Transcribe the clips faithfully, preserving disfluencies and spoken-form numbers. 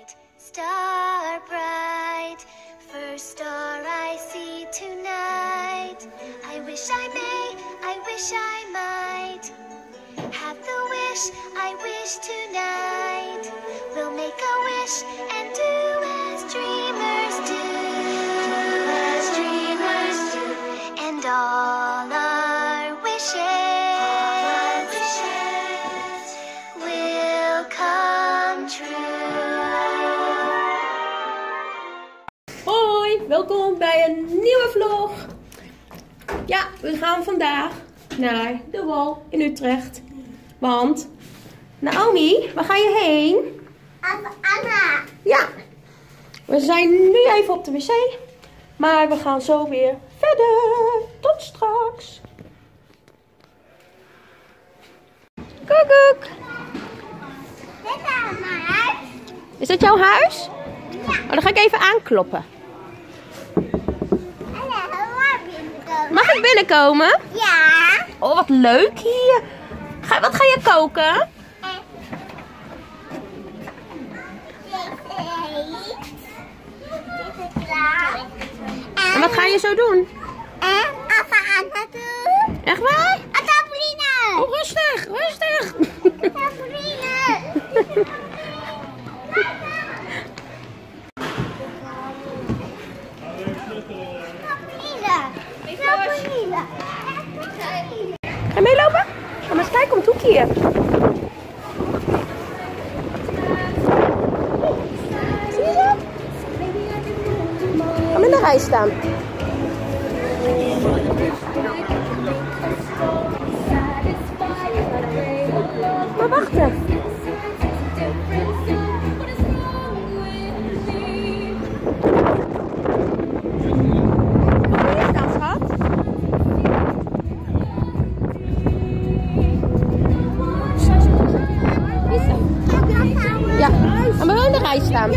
Star bright, first star I see tonight. I wish I may, I wish I might have the wish I wish tonight. We'll make a wish and do as dreamers do. Do as dreamers do. And all our wishes, our wishes will come true. Hoi, welkom bij een nieuwe vlog. Ja, we gaan vandaag naar de wal in Utrecht. Want, Naomi, waar ga je heen? Anna. Ja, we zijn nu even op de wc. Maar we gaan zo weer verder. Tot straks. Koekoek. Dit is mijn huis. Is dat jouw huis? Ja. Oh, dan ga ik even aankloppen. Mag ik binnenkomen? Ja. Oh, wat leuk hier. Ga, wat ga je koken? En wat ga je zo doen? En Alfa Anna doen. Echt waar? Trampoline. Oh, rustig, rustig. Trampoline. Trampoline. Ga je meelopen? Ga maar eens kijken om het hoekje. Zie je dat? Ga maar in de rij staan. Maar wachten. Wat wil je staan, schat? Ja, gaan we wel in de rij staan.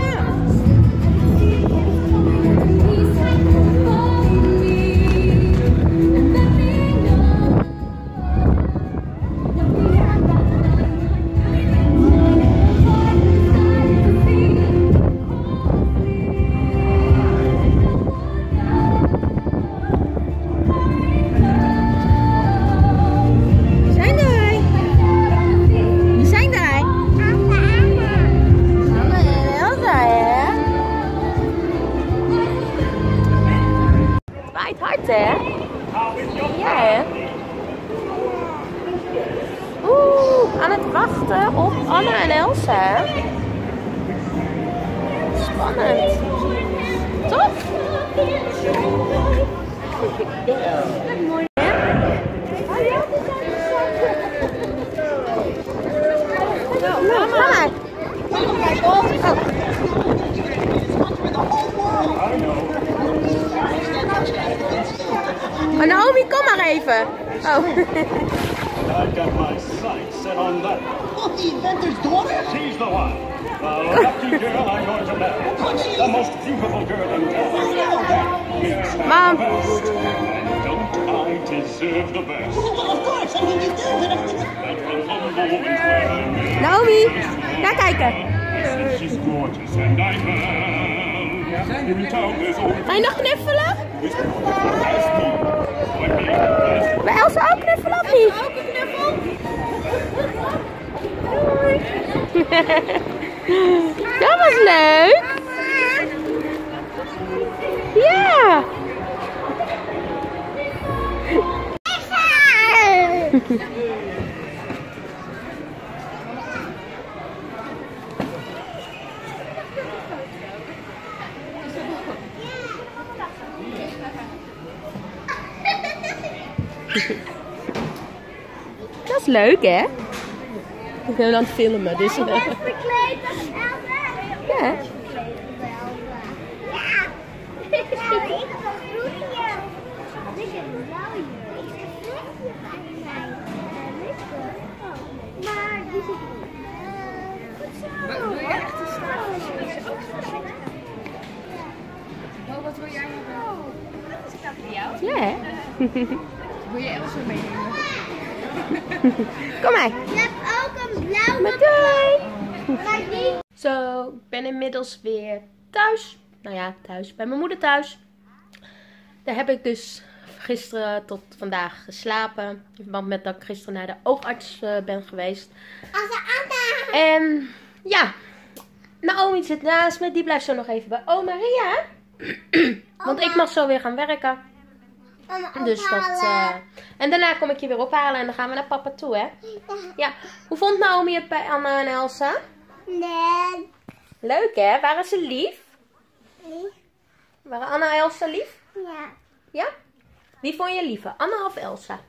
Hard, hè? Ja, hè? Oeh, aan het wachten op Anna en Elsa, hè? Spannend. Top? Mooi, hè? Nou, ga maar. Oh. Oh, Naomi, kom maar even. Oh. I've got my sights set on that. What, the inventor's daughter? She's the one. The lucky girl I'm going to marry. The most beautiful girl in town. Mom. And don't I deserve the best? Well, of course. I mean, you do, but I think... That will humble woman clever. Naomi, ga kijken. She's gorgeous and I am. In town there's only... Ga je nog knuffelen? Ask me. I'm being Bij Elsa ook knuffelen of niet? Ook een knuffel. Dat was leuk. Ja. Dat is leuk, hè? Ik ben aan het filmen, dus... Ik ben verkleed als Elsa. Ja. Ja. Nou, ik heb een groenje. Ik heb een blauwje. Ik heb een vlekje bij mij. Maar die zit goed zo. Wil je echt een staart? Oh, wat wil jij hebben? Is dat voor jou? Ja, hè? Wil je Elsa meenemen? Kom maar. Je hebt ook een blauwe. Maar doei. Maar die Zo, ik ben inmiddels weer thuis. Nou ja, thuis. Bij mijn moeder thuis. Daar heb ik dus gisteren tot vandaag geslapen. In verband met dat ik gisteren naar de oogarts uh, ben geweest. En ja, Naomi zit naast me. Die blijft zo nog even bij oma Ria. Want ik mag zo weer gaan werken. Dus dat, uh... En daarna kom ik je weer ophalen en dan gaan we naar papa toe, hè? Ja. Hoe vond Naomi het bij Anna en Elsa? Nee. Leuk, hè? Waren ze lief? Lief. Waren Anna en Elsa lief? Ja. Ja? Wie vond je liever? Anna of Elsa?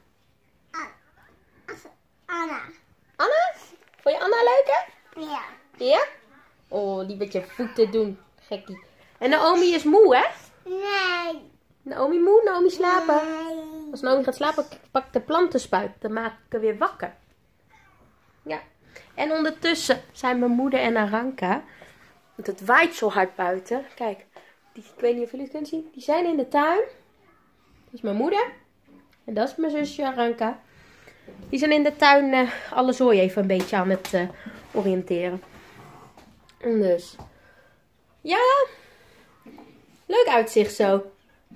Anna. Anna? Vond je Anna leuk, hè? Ja. Ja? Oh, die met je voeten doen. Gekkie. En Naomi is moe, hè? Nee. Naomi moe, Naomi slapen. Nee. Als Naomi gaat slapen, pak ik de plantenspuit. Dan maak ik haar weer wakker. Ja. En ondertussen zijn mijn moeder en Aranka. Want het waait zo hard buiten. Kijk, die, ik weet niet of jullie het kunnen zien. Die zijn in de tuin. Dat is mijn moeder. En dat is mijn zusje Aranka. Die zijn in de tuin uh, alle zooi even een beetje aan het uh, oriënteren. Dus. Ja. Leuk uitzicht zo.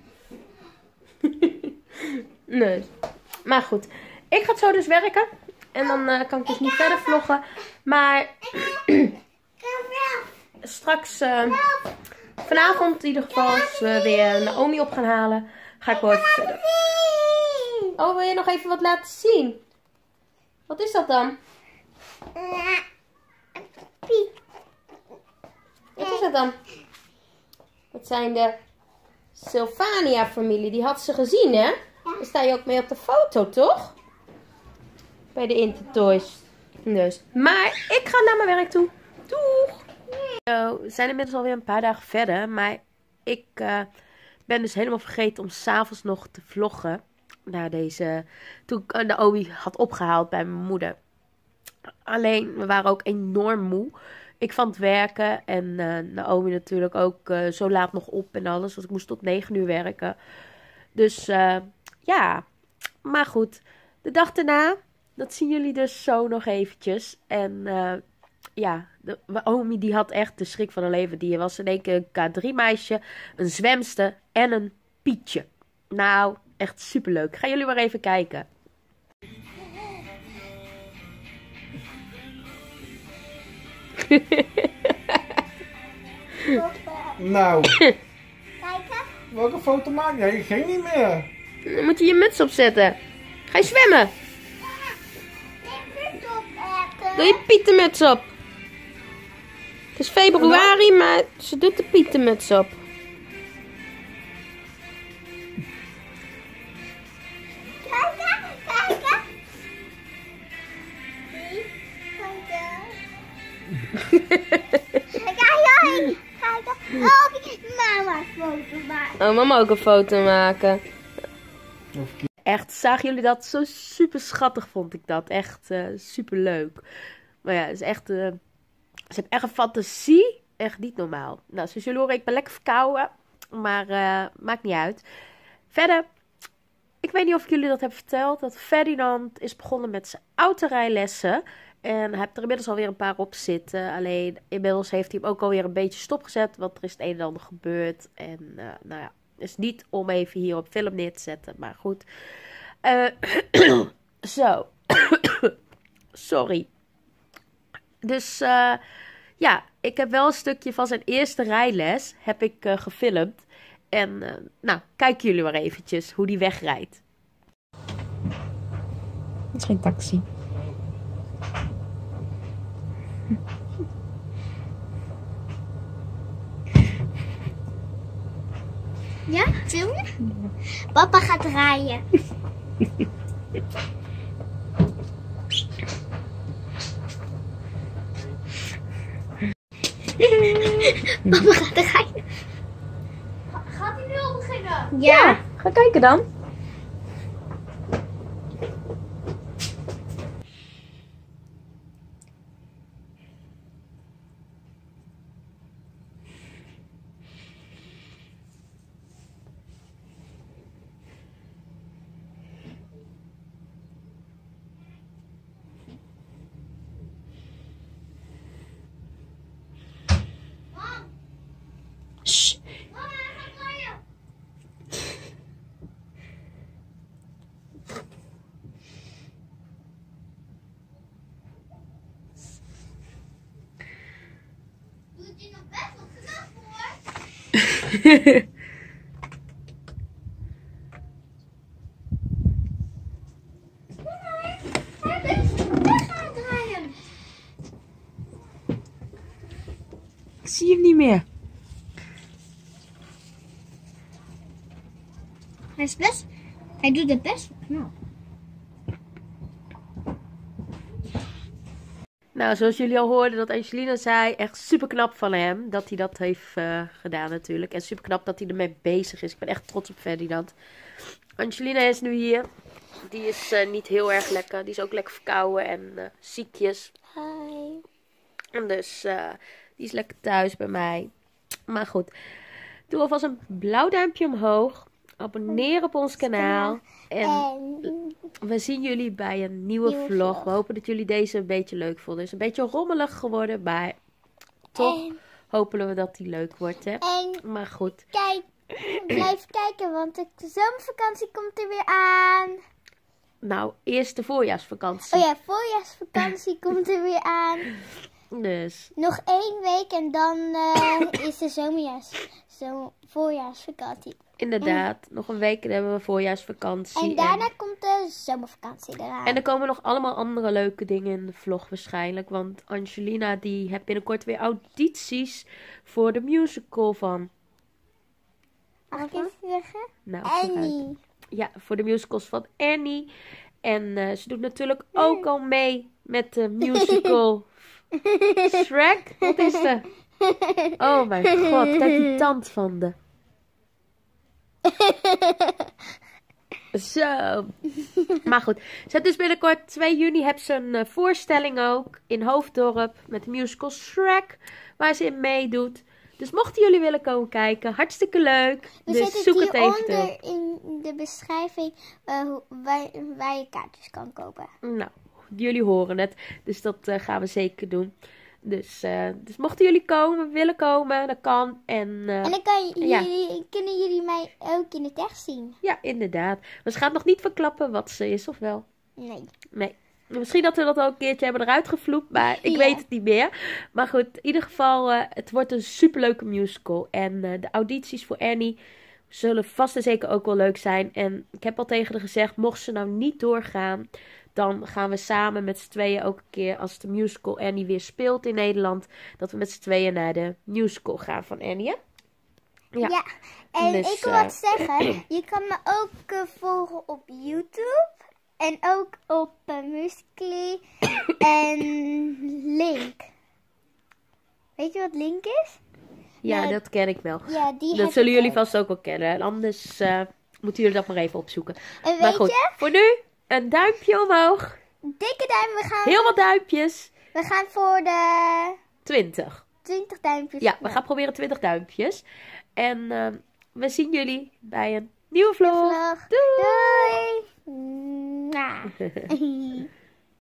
Nee. Maar goed. Ik ga zo dus werken. En dan uh, kan ik dus niet verder vloggen. Maar straks, uh, vanavond in ieder geval, als we weer Naomi op gaan halen, ga ik wel even verder. Oh, wil je nog even wat laten zien? Wat is dat dan? Wat is dat dan? Dat zijn de Sylvania-familie. Die had ze gezien, hè? Daar sta je ook mee op de foto, toch? Bij de Intertoys. Dus. Maar ik ga naar mijn werk toe. Doeg! Zo, we zijn inmiddels alweer een paar dagen verder. Maar ik uh, ben dus helemaal vergeten om 's avonds nog te vloggen. Naar deze, toen ik uh, Naomi had opgehaald bij mijn moeder. Alleen, we waren ook enorm moe. Ik van het werken. En uh, Naomi natuurlijk ook uh, zo laat nog op en alles. Want ik moest tot negen uur werken. Dus uh, ja. Maar goed. De dag daarna. Dat zien jullie dus zo nog eventjes. En uh, ja, de, Naomi die had echt de schrik van haar leven. Die was in één keer een K drie meisje, een zwemster en een Pietje. Nou, echt superleuk. Gaan jullie maar even kijken. Nou, Kijken. welke foto maak jij? Ik ging niet meer. Dan moet je je muts opzetten. Ga je zwemmen? Doe je pietenmuts op. Het is februari, maar ze doet de pietenmuts op. Kijken, kijken. Kijken. Kijken. Oh, mama foto maken. Oh, mama ook een foto maken. Echt, zagen jullie dat? Zo super schattig vond ik dat. Echt uh, super leuk. Maar ja, het is echt, uh, ze heeft echt een fantasie. Echt niet normaal. Nou, zoals jullie horen, ik ben lekker verkouden. Maar uh, maakt niet uit. Verder, ik weet niet of ik jullie dat heb verteld. Dat Ferdinand is begonnen met zijn autorijlessen. En hij heeft er inmiddels alweer een paar op zitten. Alleen, inmiddels heeft hij hem ook alweer een beetje stopgezet. Want er is het een en ander gebeurd. En uh, nou ja. Dus niet om even hier op film neer te zetten. Maar goed. Uh, zo. Sorry. Dus uh, ja. Ik heb wel een stukje van zijn eerste rijles. Heb ik uh, gefilmd. En uh, nou. Kijken jullie maar eventjes hoe die wegrijdt. Het is geen taxi. Ja, film je? Papa gaat rijden. Papa gaat rijden. Gaat hij nu al beginnen? Ja, ga kijken dan. is nog best wel knap hoor. Hij is weg aan het draaien. Ik zie hem niet meer. Hij is best, hij doet het best wel knap. Nou, zoals jullie al hoorden dat Angelina zei, echt super knap van hem dat hij dat heeft uh, gedaan natuurlijk. En super knap dat hij ermee bezig is. Ik ben echt trots op Ferdinand. Angelina is nu hier. Die is uh, niet heel erg lekker. Die is ook lekker verkouden en uh, ziekjes. Hi. En dus uh, die is lekker thuis bij mij. Maar goed, doe alvast een blauw duimpje omhoog. Abonneer op ons kanaal. En we zien jullie bij een nieuwe, nieuwe vlog. vlog. We hopen dat jullie deze een beetje leuk vonden. Het is een beetje rommelig geworden, maar toch en, hopen we dat die leuk wordt. Hè? En, maar goed. Kijk, blijf kijken, want de zomervakantie komt er weer aan. Nou, eerst de voorjaarsvakantie. Oh ja, voorjaarsvakantie komt er weer aan. Dus. Nog één week en dan uh, is de zomerjaars, zo, voorjaarsvakantie. Inderdaad, en, nog een week en dan hebben we voorjaarsvakantie. En daarna en, komt de zomervakantie eraan. En er komen nog allemaal andere leuke dingen in de vlog waarschijnlijk. Want Angelina die heeft binnenkort weer audities voor de musical van... Mag ik even zeggen? Nou, Annie. Ja, voor de musicals van Annie. En uh, ze doet natuurlijk ook al mee met de musical Shrek. Wat is er? Oh mijn god, kijk die tand van de... Zo. Maar goed. Ze heeft dus binnenkort twee juni heeft ze een uh, voorstelling ook in Hoofddorp met de musical Shrek. Waar ze in meedoet. Dus mochten jullie willen komen kijken, hartstikke leuk. We dus zoek het even onder in de beschrijving uh, waar, waar je kaartjes kan kopen. Nou, jullie horen het. Dus dat uh, gaan we zeker doen. Dus, uh, dus mochten jullie komen, willen komen, dat kan. En, uh, en dan kan jullie, ja. kunnen jullie mij ook in het echt zien. Ja, inderdaad. Maar ze gaat nog niet verklappen wat ze is, of wel? Nee. Nee. Misschien dat we dat al een keertje hebben eruit gevloept, maar ik ja. weet het niet meer. Maar goed, in ieder geval, uh, het wordt een superleuke musical. En uh, de audities voor Annie zullen vast en zeker ook wel leuk zijn. En ik heb al tegen haar gezegd, mocht ze nou niet doorgaan, dan gaan we samen met z'n tweeën ook een keer, als de musical Annie weer speelt in Nederland, dat we met z'n tweeën naar de musical gaan van Annie, hè? Ja. ja, en dus, ik wil uh, wat zeggen. Je kan me ook uh, volgen op YouTube. En ook op uh, Musical.ly en Link. Weet je wat Link is? Ja, ja, dat ken ik wel. Ja, die dat zullen jullie ook. vast ook wel kennen. En anders uh, moeten jullie dat maar even opzoeken. En maar weet goed, je? Voor nu een duimpje omhoog. Dikke duim. We gaan... Heel wat duimpjes. We gaan voor de... twintig. twintig duimpjes. Ja, we ja. gaan proberen twintig duimpjes. En uh, we zien jullie bij een nieuwe vlog. vlog. Doei! Doei! Nah.